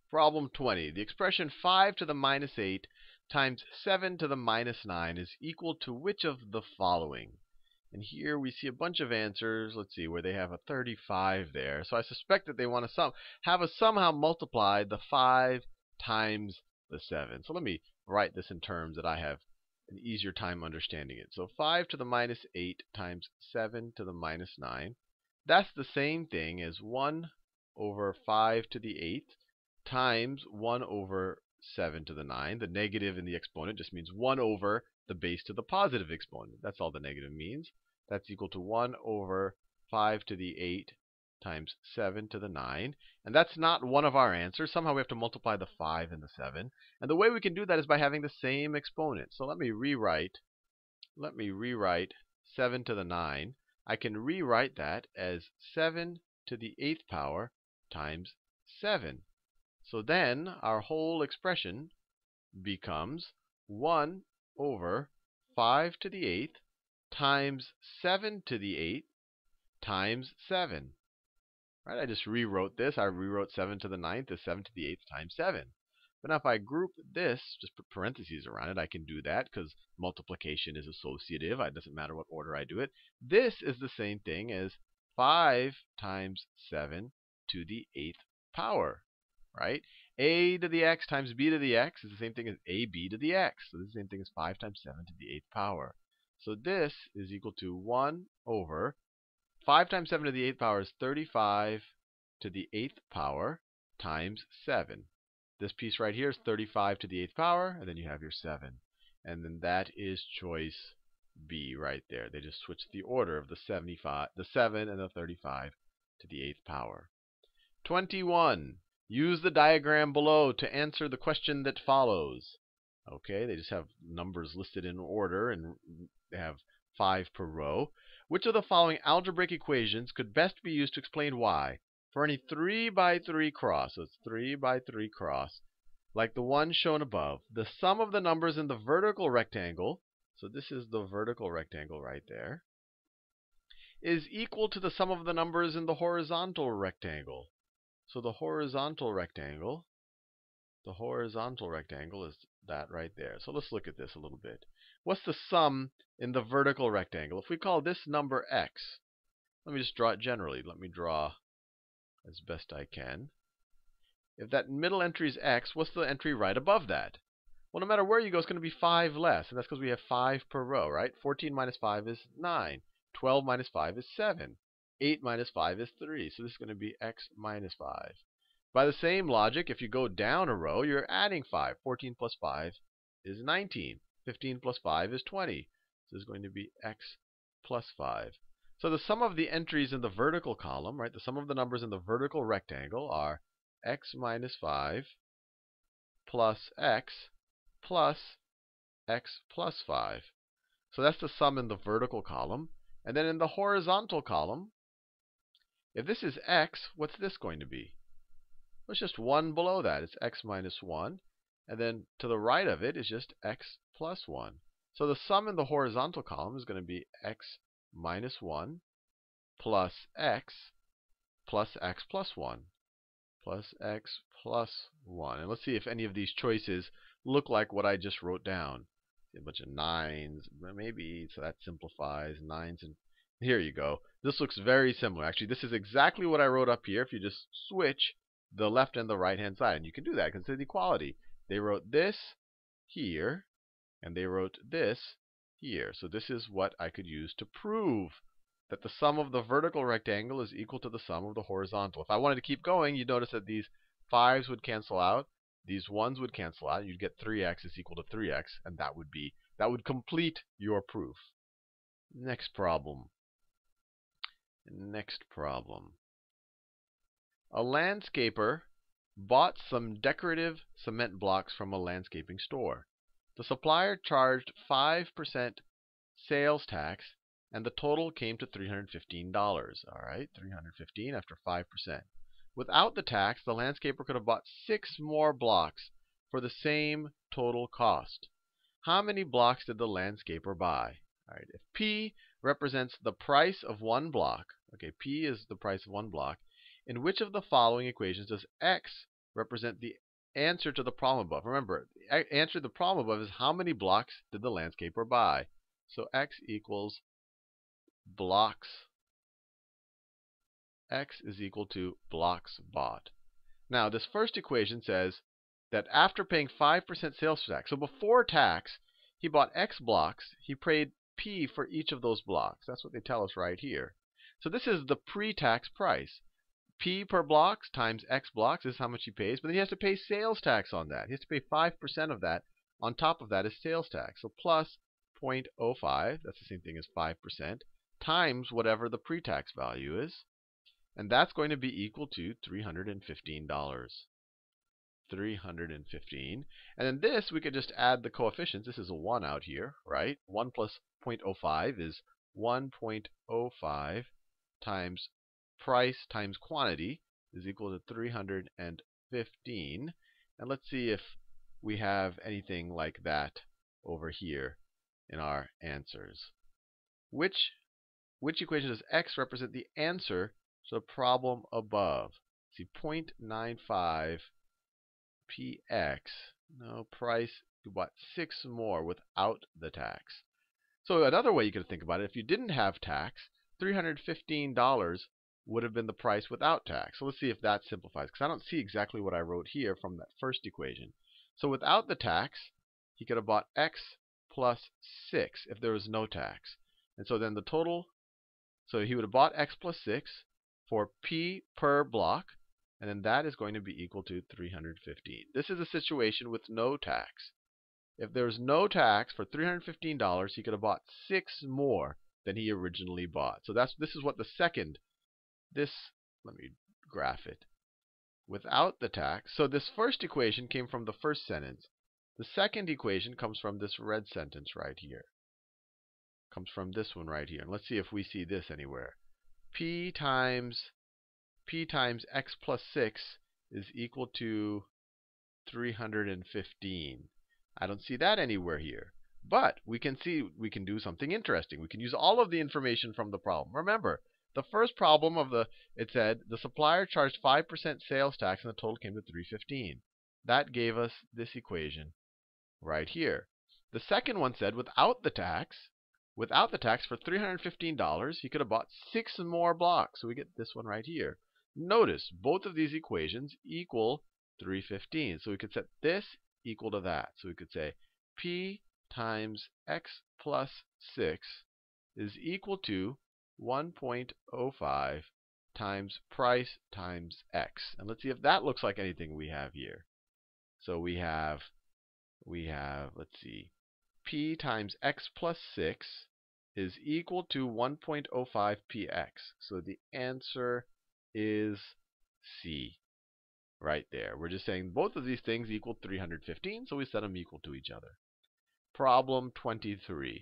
Problem 20. The expression 5 to the minus 8 times 7 to the minus 9 is equal to which of the following? And here we see a bunch of answers. Let's see, where they have a 35 there. So I suspect that they want to have us somehow multiply the 5 times the 7. So let me write this in terms that I have an easier time understanding it. So 5 to the minus 8 times 7 to the minus 9. That's the same thing as 1 over 5 to the 8th times 1 over 7 to the 9. The negative in the exponent just means 1 over the base to the positive exponent. That's all the negative means. That's equal to 1 over 5 to the 8 times 7 to the 9. And that's not one of our answers. Somehow we have to multiply the 5 and the 7. And the way we can do that is by having the same exponent. So let me rewrite 7 to the 9. I can rewrite that as 7 to the 8th power times 7. So then our whole expression becomes 1 over 5 to the 8th times 7 to the 8th times 7. Right? I just rewrote this. I rewrote 7 to the 9th as 7 to the 8th times 7. But now if I group this, just put parentheses around it, I can do that because multiplication is associative. It doesn't matter what order I do it. This is the same thing as 5 times 7 to the 8th power. Right? A to the x times b to the x is the same thing as ab to the x. So this is the same thing as 5 times 7 to the 8th power. So this is equal to 1 over 5 times 7 to the 8th power is 35 to the 8th power times 7. This piece right here is 35 to the 8th power, and then you have your 7. And then that is choice B right there. They just switched the order of the 7 and the 35 to the 8th power. 21. Use the diagram below to answer the question that follows. Okay, they just have numbers listed in order, and they have 5 per row. Which of the following algebraic equations could best be used to explain why, for any 3 by 3 cross, so it's 3 by 3 cross, like the one shown above, the sum of the numbers in the vertical rectangle, so this is the vertical rectangle right there, is equal to the sum of the numbers in the horizontal rectangle. So the horizontal rectangle is that right there. So let's look at this a little bit. What's the sum in the vertical rectangle? If we call this number x, let me just draw it generally. Let me draw as best I can. If that middle entry is x, what's the entry right above that? Well, no matter where you go, it's going to be 5 less. And that's because we have 5 per row, right? 14 minus 5 is 9. 12 minus 5 is 7. 8 minus 5 is 3. So this is going to be x minus 5. By the same logic, if you go down a row, you're adding 5. 14 plus 5 is 19. 15 plus 5 is 20. So this is going to be x plus 5. So the sum of the entries in the vertical column, right, the sum of the numbers in the vertical rectangle are x minus 5 plus x plus 5. So that's the sum in the vertical column. And then in the horizontal column, if this is x, what's this going to be? Well, it's just 1 below that. It's x minus 1. And then to the right of it is just x plus 1. So the sum in the horizontal column is going to be x minus 1 plus x plus 1. Plus x plus 1. And let's see if any of these choices look like what I just wrote down. See a bunch of 9s, maybe, so that simplifies. 9s, and here you go. This looks very similar. Actually, this is exactly what I wrote up here if you just switch the left and the right hand side. And you can do that because it's equality. They wrote this here, and they wrote this here. So this is what I could use to prove that the sum of the vertical rectangle is equal to the sum of the horizontal. If I wanted to keep going, you'd notice that these 5s would cancel out, these 1s would cancel out, and you'd get 3x is equal to 3x, and that would complete your proof. Next problem. A landscaper bought some decorative cement blocks from a landscaping store. The supplier charged 5% sales tax, and the total came to $315. All right, $315 after 5%. Without the tax, the landscaper could have bought 6 more blocks for the same total cost. How many blocks did the landscaper buy? All right, if P represents the price of one block, okay, P is the price of one block, in which of the following equations does X represent the answer to the problem above. Remember, the answer to the problem above is how many blocks did the landscaper buy? So x equals blocks. X is equal to blocks bought. Now, this first equation says that after paying 5% sales tax, so before tax, he bought X blocks. He paid P for each of those blocks. That's what they tell us right here. So this is the pre-tax price. P per blocks times X blocks is how much he pays, but then he has to pay sales tax on that. He has to pay 5% of that. On top of that is sales tax. So plus 0.05, that's the same thing as 5%, times whatever the pre-tax value is. And that's going to be equal to $315. $315. And then this, we could just add the coefficients. This is a 1 out here, right? 1 plus 0.05 is 1.05 times price times quantity is equal to 315. And let's see if we have anything like that over here in our answers. Which equation does x represent the answer to the problem above? See, 0.95 px. No, price, you bought 6 more without the tax. So another way you could think about it, if you didn't have tax, $315 would have been the price without tax. So let's see if that simplifies, because I don't see exactly what I wrote here from that first equation. So without the tax, he could have bought x plus 6 if there was no tax. And so then the total, so he would have bought x plus 6 for p per block, and then that is going to be equal to 315. This is a situation with no tax. If there's no tax for $315, he could have bought 6 more than he originally bought. So this is what the second, let me graph it. Without the tax, so this first equation came from the first sentence. The second equation comes from this red sentence right here. Comes from this one right here. And let's see if we see this anywhere. P times x plus 6 is equal to 315. I don't see that anywhere here. But we can do something interesting. We can use all of the information from the problem. Remember, the first problem it said the supplier charged 5% sales tax and the total came to 315. That gave us this equation right here. The second one said without the tax for $315, he could have bought 6 more blocks. So we get this one right here. Notice both of these equations equal 315. So we could set this equal to that. So we could say P times x plus 6 is equal to 1.05 times price times x. And let's see if that looks like anything we have here. So we have, let's see, P times x plus 6 is equal to 1.05 px. So the answer is C. Right there. We're just saying both of these things equal 315, so we set them equal to each other. Problem 23.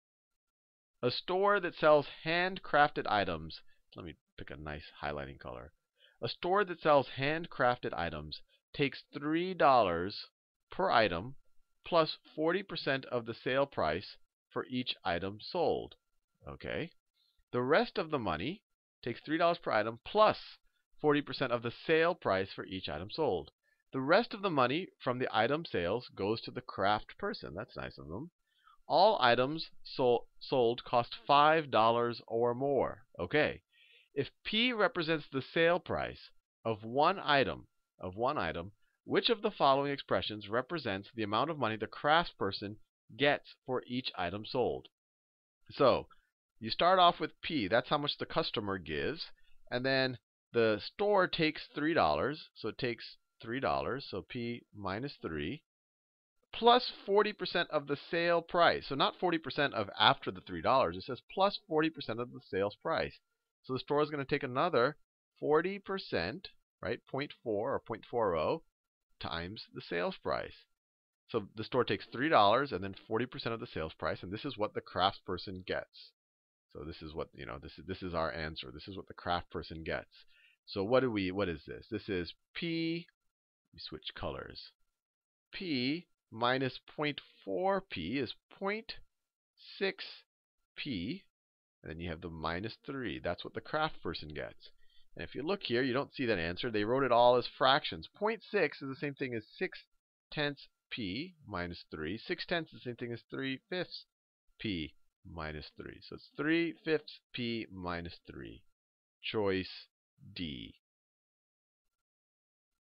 A store that sells handcrafted items. Let me pick a nice highlighting color. A store that sells handcrafted items takes $3 per item plus 40% of the sale price for each item sold. Okay. The rest of the money takes $3 per item plus 40% of the sale price for each item sold. The rest of the money from the item sales goes to the craft person. That's nice of them. All items sold cost $5 or more. Okay. If P represents the sale price of one item, which of the following expressions represents the amount of money the craftsperson gets for each item sold? So you start off with P. That's how much the customer gives. And then the store takes $3. So it takes $3. So P minus 3. Plus 40% of the sale price. So not 40% of after the $3. It says plus 40% of the sales price. So the store is going to take another 40%, right? 0.4 or 0.40 times the sales price. So the store takes $3 and then 40% of the sales price, and this is what the craftsperson gets. So this is what, this is our answer. This is what the craftsperson gets. So what is this? This is P, let me switch colors. P minus 0.4p is 0.6p, and then you have the minus 3. That's what the craftsperson gets. And if you look here, you don't see that answer. They wrote it all as fractions. 0.6 is the same thing as 6/10 p minus 3. 6/10 is the same thing as 3/5 p minus 3. So it's 3/5 p minus 3. Choice D.